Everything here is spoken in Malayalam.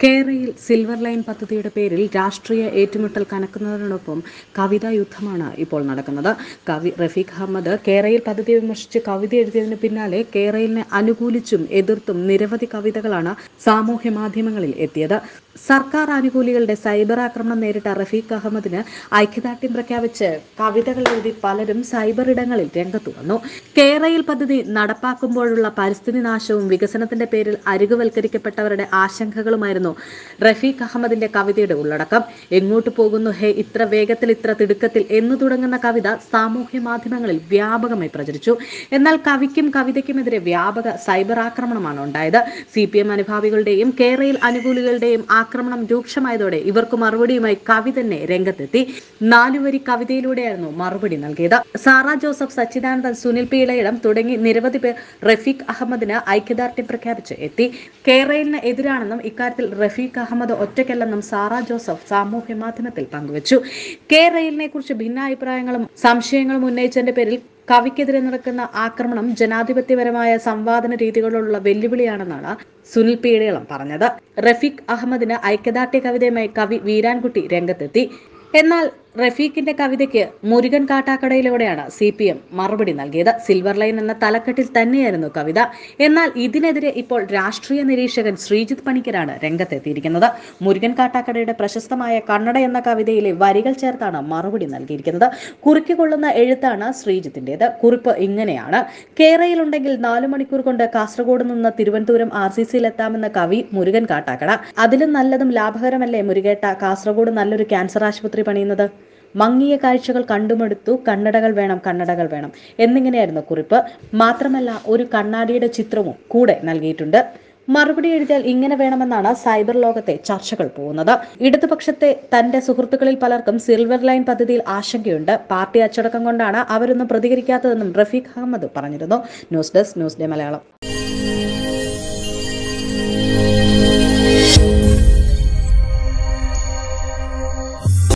കേരയിൽ സിൽവർ ലൈൻ പദ്ധതിയുടെ പേരിൽ രാഷ്ട്രീയ ഏറ്റുമുട്ടൽ കനക്കുന്നതിനോടൊപ്പം കവിതാ യുദ്ധമാണ് ഇപ്പോൾ നടക്കുന്നത്. കവി റഫീഖ് അഹമ്മദ് കേരയിൽ പദ്ധതി വിമർശിച്ച് കവിത എഴുതിയതിന് പിന്നാലെ കേരളിനെ അനുകൂലിച്ചും എതിർത്തും നിരവധി കവിതകളാണ് സാമൂഹ്യ മാധ്യമങ്ങളിൽ എത്തിയത്. സർക്കാർ അനുകൂലികളുടെ സൈബർ ആക്രമണം നേരിട്ട റഫീഖ് അഹമ്മദിന് ഐക്യദാർഢ്യം പ്രഖ്യാപിച്ച് കവിതകൾ എഴുതി പലരും സൈബർ ഇടങ്ങളിൽ രംഗത്തു വന്നു. കേരയിൽ പദ്ധതി നടപ്പാക്കുമ്പോഴുള്ള പരിസ്ഥിതി നാശവും വികസനത്തിന്റെ പേരിൽ അരികുവൽക്കരിക്കപ്പെട്ടവരുടെ ആശങ്കകളുമായിരുന്നു റഫീഖ് അഹമ്മദിന്റെ കവിതയുടെ ഉള്ളടക്കം. എങ്ങോട്ട് പോകുന്നു ഹേ ഇത്ര വേഗത്തിൽ ഇത്ര തിടുക്കത്തിൽ എന്നു തുടങ്ങുന്ന കവിത സാമൂഹ്യ മാധ്യമങ്ങളിൽ വ്യാപകമായി പ്രചരിച്ചു. എന്നാൽ കവിക്കും കവിതയ്ക്കുമെതിരെ വ്യാപക സൈബർ ആക്രമണമാണ് ഉണ്ടായത്. CPM അനുഭാവികളുടെയും കേരയിൽ അനുകൂലികളുടെയും ആക്രമണം രൂക്ഷമായതോടെ ഇവർക്ക് മറുപടിയുമായി കവി തന്നെ രംഗത്തെത്തി. 4 വരി കവിതയിലൂടെയായിരുന്നു മറുപടി നൽകിയത്. സാറ ജോസഫ്, സച്ചിദാനന്ദൻ, സുനിൽ പി ഇളയിടം തുടങ്ങി നിരവധി പേർ റഫീഖ് അഹമ്മദിന് ഐക്യദാർഢ്യം പ്രഖ്യാപിച്ച് എത്തി. കേരളിന് എതിരാണെന്നും ഇക്കാര്യത്തിൽ റഫീഖ് അഹമ്മദ് ഒറ്റയ്ക്കല്ലെന്നും സാറ ജോസഫ് സാമൂഹ്യ മാധ്യമത്തിൽ പങ്കുവച്ചു. കേരളിനെ കുറിച്ച് ഭിന്നാഭിപ്രായങ്ങളും സംശയങ്ങളും ഉന്നയിച്ചതിന്റെ പേരിൽ കവിക്കെതിരെ നടക്കുന്ന ആക്രമണം ജനാധിപത്യപരമായ സംവാദന രീതികളോടുള്ള വെല്ലുവിളിയാണെന്നാണ് സുനിൽ പി ഇളയിടം പറഞ്ഞത്. റഫീഖ് അഹമ്മദിന് ഐക്യദാർഢ്യ കവിതയുമായി കവി വീരാൻകുട്ടി രംഗത്തെത്തി. എന്നാൽ റഫീഖിന്റെ കവിതയ്ക്ക് മുരുകൻ കാട്ടാക്കടയിലൂടെയാണ് CPM മറുപടി നൽകിയത്. സിൽവർ ലൈൻ എന്ന തലക്കെട്ടിൽ തന്നെയായിരുന്നു കവിത. എന്നാൽ ഇതിനെതിരെ ഇപ്പോൾ രാഷ്ട്രീയ നിരീക്ഷകൻ ശ്രീജിത്ത് പണിക്കരാണ് രംഗത്തെത്തിയിരിക്കുന്നത്. മുരുകൻ കാട്ടാക്കടയുടെ പ്രശസ്തമായ കണ്ണട എന്ന കവിതയിലെ വരികൾ ചേർത്താണ് മറുപടി നൽകിയിരിക്കുന്നത്. കുറിക്കുകൊള്ളുന്ന എഴുത്താണ് ശ്രീജിത്തിന്റേത്. കുറിപ്പ് ഇങ്ങനെയാണ്: കേരളയിലുണ്ടെങ്കിൽ 4 മണിക്കൂർ കൊണ്ട് കാസർഗോഡ് നിന്ന് തിരുവനന്തപുരം RCCയിൽ എത്താമെന്ന കവി മുരുകൻ കാട്ടാക്കട. അതിലും നല്ലതും ലാഭകരമല്ലേ മുരുകേട്ട കാസർഗോഡ് നല്ലൊരു ക്യാൻസർ ആശുപത്രി പണിയുന്നത്? മങ്ങിയ കാഴ്ചകൾ കണ്ടുമടുത്തു, കണ്ണടകൾ വേണം എന്നിങ്ങനെയായിരുന്നു കുറിപ്പ്. മാത്രമല്ല ഒരു കണ്ണാടിയുടെ ചിത്രവും കൂടെ നൽകിയിട്ടുണ്ട്. മറുപടി എഴുതിയാൽ ഇങ്ങനെ വേണമെന്നാണ് സൈബർ ലോകത്തെ ചർച്ചകൾ പോകുന്നത്. ഇടതുപക്ഷത്തെ തന്റെ സുഹൃത്തുക്കളിൽ പലർക്കും സിൽവർ ലൈൻ പദ്ധതിയിൽ ആശങ്കയുണ്ട്. പാർട്ടി അച്ചടക്കം കൊണ്ടാണ് അവരൊന്നും പ്രതികരിക്കാത്തതെന്നും റഫീഖ് അഹമ്മദ് പറഞ്ഞിരുന്നു. News desk, news day Malayalam.